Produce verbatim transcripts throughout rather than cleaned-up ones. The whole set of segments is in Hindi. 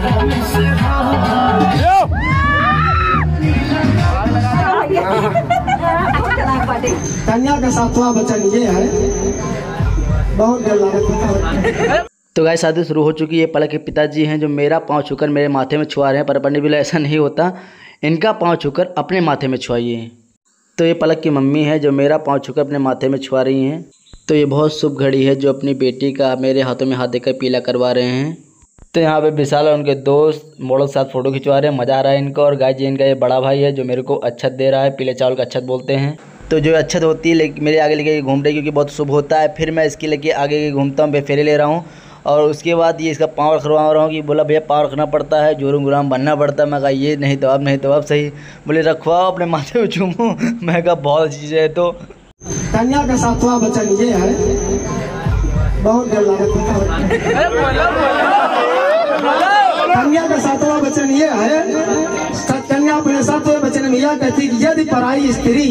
कन्या का सातवां वचन ये है, बहुत डर लगा। तो गाइस शादी शुरू हो चुकी है। पलक के पिताजी हैं जो मेरा पाँव छूकर मेरे माथे में छुआ रहे हैं, पर पंडित भी ऐसा नहीं होता, इनका पाँव छूकर अपने माथे में छुआइए। तो ये पलक की मम्मी है जो मेरा पाँव छूकर अपने माथे में छुआ रही हैं। तो ये बहुत शुभ घड़ी है जो अपनी बेटी का मेरे हाथों में हाथ देकर पीला करवा रहे हैं। तो यहाँ पे विशाल और उनके दोस्त मॉडल के साथ फ़ोटो खिंचवा रहे हैं, मज़ा आ रहा है इनको। और गाइस जी इनका ये बड़ा भाई है जो मेरे को अच्छत दे रहा है, पीले चावल का अच्छत बोलते हैं। तो जो अच्छत होती है लेकिन मेरे आगे लेके घूम रही है क्योंकि बहुत शुभ होता है। फिर मैं इसके लेके आगे घूमता हूँ, फेरे ले रहा हूँ और उसके बाद ये इसका पाँव रखवा रहा हूँ कि बोला भैया पाँव रखना पड़ता है, जोरुम गुलाम बनना पड़ता है। मैं कहा ये नहीं तो अब नहीं तो अब सही, बोले रखवाओ अपने माथे पे चूमो। मैं कहा बहुत अच्छी चीज़ है। तो कन्या का सातवां वचन ये है, बहुत डर लगा। कन्या का सातवां वचन ये है, कन्या अपने सातवें वचन में यह कहती कि यदि पराई स्त्री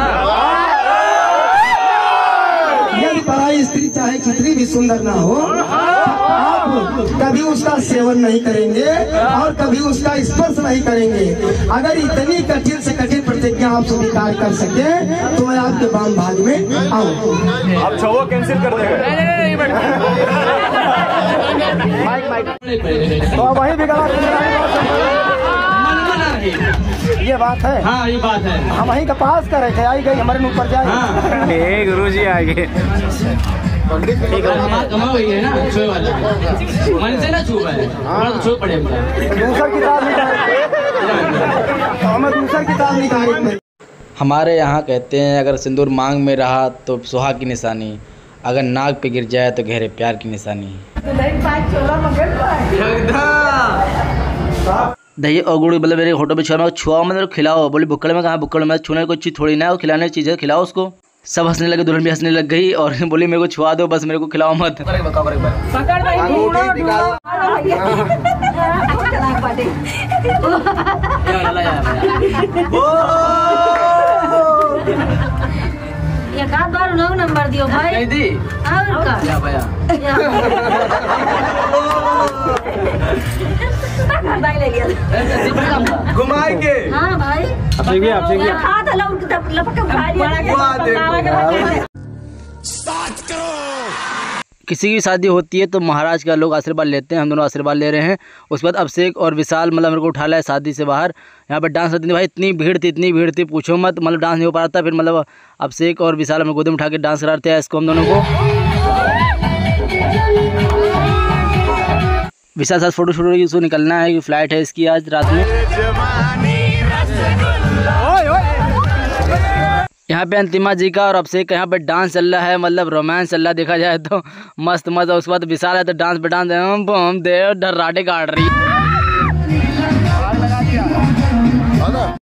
यदि पराई स्त्री चाहे कितनी भी सुंदर ना हो, आप कभी उसका सेवन नहीं करेंगे और कभी उसका स्पर्श नहीं करेंगे। अगर इतनी कठिन से कठिन प्रतिज्ञा आप स्वीकार कर सके तो मैं आपके वाम भाग में आऊँ। आप छवो कैंसिल कर देंगे। तो वही ये बात है। हाँ ये बात है। हम वहीं का पास कर रहे थे, आई गई हमारे ऊपर जाए। हाँ। गुरु जी आगे कमा हुई है ना, छो वाला मन से ना छू है, छो पड़े दूसरा किताब हमें दूसरा किताब निकाली। हमारे यहाँ कहते हैं अगर सिंदूर मांग में रहा तो सुहाग की निशानी, अगर नाक पे गिर जाए तो गहरे प्यार की निशानी। दही और गुड़ बोले मेरे होटल पे छुआ छुआ मतलब खिलाओ। बोली बुक्कड़ में कहाँ, बुक्कड़ में छूने को चीज़ थोड़ी ना है, खिलाने की चीज़ है, खिलाओ उसको। सब हंसने लगे, दुल्हन भी हंसने लग गई और बोली मेरे को छुआ दो बस, मेरे को खिलाओ मत। नंबर दियो भाई दी घुमाए के। हाँ भाई किसी की शादी होती है तो महाराज का लोग आशीर्वाद लेते हैं, हम दोनों आशीर्वाद ले रहे हैं। उसके बाद अभिषेक और विशाल मतलब मेरे को उठा लाया शादी से बाहर। यहाँ पर डांस करती थी भाई, इतनी भीड़ थी इतनी भीड़ थी पूछो मत, मतलब डांस नहीं हो पा रहा था। फिर मतलब अभिषेक और विशाल हमें गोदी में उठा के डांस कराते हैं इसको हम दोनों को। विशाल साथ फोटो शूट उसको निकलना है, फ्लाइट है इसकी आज रात में। यहाँ पे अंतिमा जी का और अभिषेक का यहाँ पे डांस चल रहा है, मतलब रोमांस चल रहा है देखा जाए तो मस्त मस्त। उसके बाद विशाल है तो डांस पे डांस हम दे डर्राटे काट रही है।